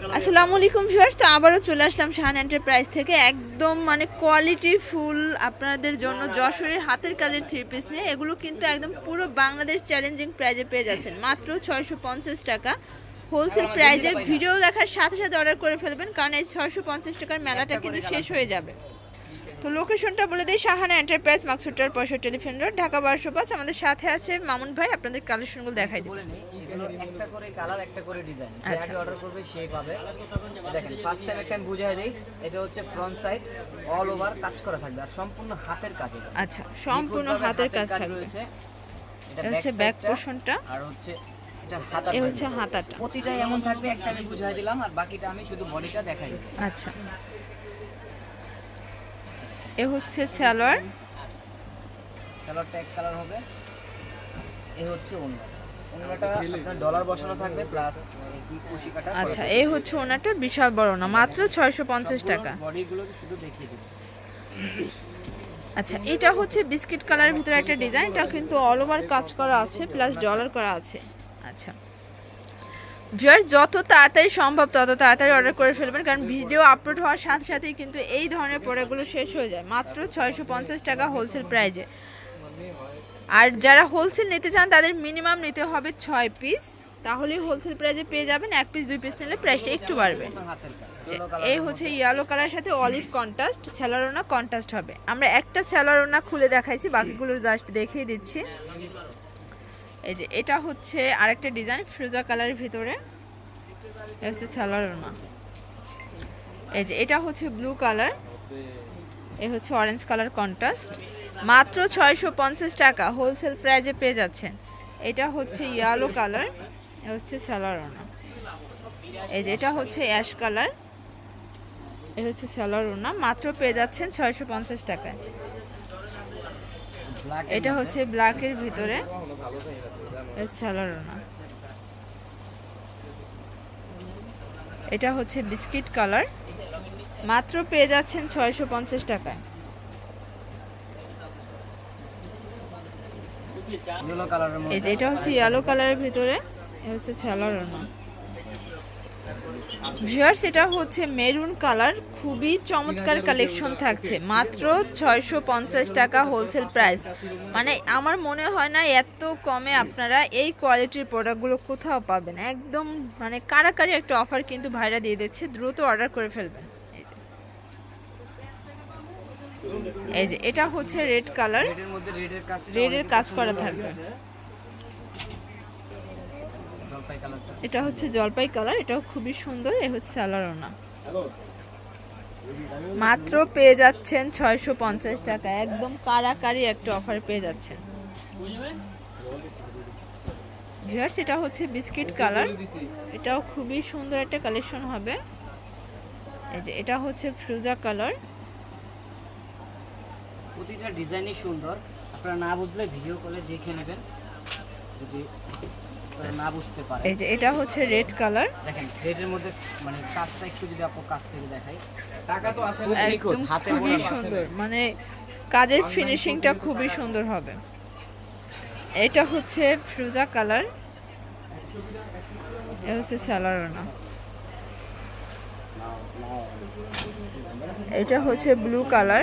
আসসালামু আলাইকুম ভিউয়ার্স, তো আবারও চলে আসলাম শাহান এন্টারপ্রাইজ থেকে একদম মানে কোয়ালিটি ফুল আপনাদের জন্য যশোরের হাতের কাজের থ্রি পিস নিয়ে। এগুলো কিন্তু একদম পুরো বাংলাদেশ চ্যালেঞ্জিং প্রাইজে পেয়ে যাচ্ছেন মাত্র 650 টাকা হোলসেল প্রাইজে। ভিডিও দেখার সাথে সাথে অর্ডার করে ফেলবেন, কারণ এই 650 টাকার মেলাটা কিন্তু শেষ হয়ে যাবে। তো লোকেশনটা বলে দিই, শাহানা এন্টারপ্রাইজ, মাকসুটার 65 টেলিফোন রোড, ঢাকা 1205। আমাদের সাথে আছে মামুন ভাই, আপনাদের কালেকশনগুলো দেখাই দিবেন। এগুলো একটা করে কালার, একটা করে ডিজাইন, যে আগে অর্ডার করবে সেই পাবে। দেখেন ফার্স্ট টাইম একটা আমি বুঝাই দেই, এটা হচ্ছে ফ্রন্ট সাইড অল ওভার কাজ করা থাকবে আর সম্পূর্ণ হাতের কাজ। আচ্ছা, সম্পূর্ণ হাতের কাজ থাকবে। এটা হচ্ছে ব্যাক পোরশনটা আর হচ্ছে এটা হাতা, এই হচ্ছে হাতাটা। প্রতিটাই এমন থাকবে, একটা আমি বুঝাই দিলাম আর বাকিটা আমি শুধু বডিটা দেখাই দিই। আচ্ছা, এ হচ্ছে সালোয়ার, সালোয়ারটা এক কালার হবে। এ হচ্ছে ওন্না, ওন্নাটা আপনার ডলার বসানো থাকবে প্লাস কি কুশি কাটা। আচ্ছা, এই হচ্ছে ওন্নাটা, বিশাল বড় না, মাত্র 650 টাকা। বডিগুলো শুধু দেখিয়ে দিই। আচ্ছা, এটা হচ্ছে বিস্কিট কালারের ভিতরে একটা ডিজাইন, এটা কিন্তু অল ওভার কাজ করা আছে প্লাস ডলার করা আছে। আচ্ছা ভিউয়ার্স, যত তাড়াতাড়ি সম্ভব তত তাড়াতাড়ি অর্ডার করে ফেলবেন, কারণ ভিডিও আপলোড হওয়ার সাথে সাথেই কিন্তু এই ধরনের প্রোডাক্টগুলো শেষ হয়ে যায় মাত্র 650 টাকা হোলসেল প্রাইজে। আর যারা হোলসেল নিতে চান তাদের মিনিমাম নিতে হবে 6 পিস, তাহলেই হোলসেল প্রাইজে পেয়ে যাবেন। 1 পিস 2 পিস নিলে প্রাইসটা একটু বাড়বে। এই হচ্ছে ইয়েলো কালারের সাথে অলিভ কন্ট্রাস্ট, স্যালোয়ারোনা কন্ট্রাস্ট হবে। আমরা একটা স্যালোয়ারোনা খুলে দেখাইছি, বাকিগুলো জাস্ট দেখিয়ে দিচ্ছি। এই যে এটা হচ্ছে আরেকটা ডিজাইন ফিরোজা কালারের ভিতরে, এটা হচ্ছে সালোয়ারোনা। এই যে এটা হচ্ছে ব্লু কালার, এই হচ্ছে অরেঞ্জ কালার কন্ট্রাস্ট, মাত্র 650 টাকা হোলসেল প্রাইজে পেয়ে যাচ্ছেন। এটা হচ্ছে ইয়েলো কালার, এটা হচ্ছে সালোয়ারোনা। এই যে এটা হচ্ছে অ্যাশ কালার, এটা হচ্ছে সালোয়ারোনা, মাত্র পেয়ে যাচ্ছেন 650 টাকায়। এটা হচ্ছে ব্ল্যাকের ভিতরে সালোয়ারোনা। এটা হচ্ছে বিস্কিট কালার, মাত্র পেয়ে যাচ্ছেন 650 টাকায়। এই যে এটা হচ্ছে ইয়েলো কালারের ভিতরে, এটা হচ্ছে সালোয়ারোনা। ভিউয়ার্স, এটা হচ্ছে মেরুন কালার, খুবই চমৎকার কালেকশন থাকছে মাত্র 650 টাকা হোলসেল প্রাইস। মানে আমার মনে হয় না এত কমে আপনারা এই কোয়ালিটির প্রোডাক্টগুলো কোথাও পাবেন। একদম মানে কারাকারি একটা অফার কিন্তু ভাইরা দিয়ে দিচ্ছে, দ্রুত অর্ডার করে ফেলবেন। এই যে এটা হচ্ছে রেড কালার, রেডের কাজ করা থাকবে। এটা হচ্ছে জলপাই কালার, এটাও খুবই সুন্দর। এ হচ্ছে সালোয়ারোনা, মাত্র পেয়ে যাচ্ছেন 650 টাকা, একদম কারাকারি একটা অফার পেয়ে যাচ্ছেন। ভিউয়ার্স, এটা হচ্ছে বিস্কিট কালার, এটাও খুবই সুন্দর একটা কালেকশন হবে। এই যে এটা হচ্ছে ফিরোজা কালার, প্রতিটা ডিজাইনই সুন্দর। আপনারা না বুঝলে ভিডিও কলে দেখে নেবেন যদি না বুঝতে পারেন। এই যে এটা হচ্ছে রেড কালার, দেখেন রেডের মধ্যে মানে কাজটা একটু যদি আপু কাছ থেকে দেখাই, টাকা তো আসলে একদম খুবই সুন্দর, মানে কাজের ফিনিশিংটা খুবই সুন্দর হবে। এটা হচ্ছে ফিরোজা কালার, এটা হচ্ছে সালোয়ারোনা। এটা হচ্ছে ব্লু কালার,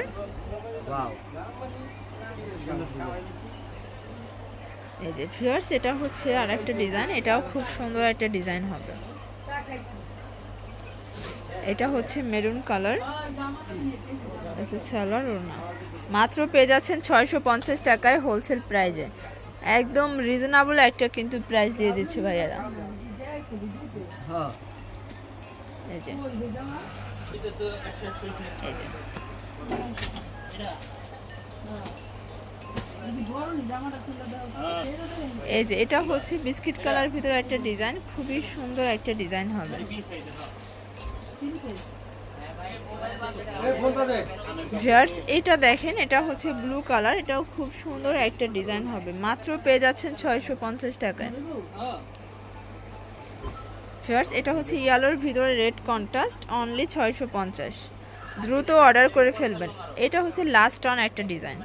এই যে ভিউয়ার্স, এটা হচ্ছে আরেকটা ডিজাইন, এটাও খুব সুন্দর একটা ডিজাইন হবে। এটা হচ্ছে মেরুন কালার, সালোয়ারোনা, মাত্র পেয়ে যাচ্ছেন 650 টাকায় হোলসেল প্রাইজে। একদম রিজনেবল একটা কিন্তু প্রাইস দিয়ে দিচ্ছে ভাইয়ারা। এই যে এই যে এটা হচ্ছে বিস্কিট কালার ভিতরে একটা ডিজাইন, খুবই সুন্দর একটা ডিজাইন হবে। ভিউয়ার্স, এটা দেখেন, এটা হচ্ছে ব্লু কালার, এটাও খুব সুন্দর একটা ডিজাইন হবে, মাত্র পেয়ে যাচ্ছেন 650 টাকায়। ভিউয়ার্স, এটা হচ্ছে ইয়েলোর ভিতরে রেড কন্ট্রাস্ট, অনলি 650, দ্রুত অর্ডার করে ফেলবেন। এটা হচ্ছে লাস্ট অন একটা ডিজাইন,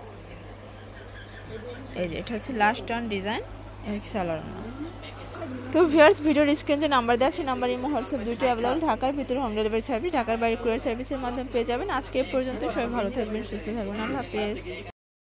এই যে এটা হচ্ছে লাস্ট অন ডিজাইন, এই সালোয়ারোনা। তো ভিউয়ার্স ভিডিওর স্ক্রিনে যে নাম্বার দেওয়া আছে নাম্বার ইমো হোয়াটসঅ্যাপ দুটো অ্যাভেলেবল। ঢাকার ভিতরে হোম ডেলিভারি সার্ভিস, ঢাকার বাইরে কুরিয়ার সার্ভিসের মাধ্যমে পেয়ে যাবেন। আজকে এ পর্যন্ত, সবাই ভালো থাকবেন, সুস্থ থাকবেন, আল্লাহ হাফেজ।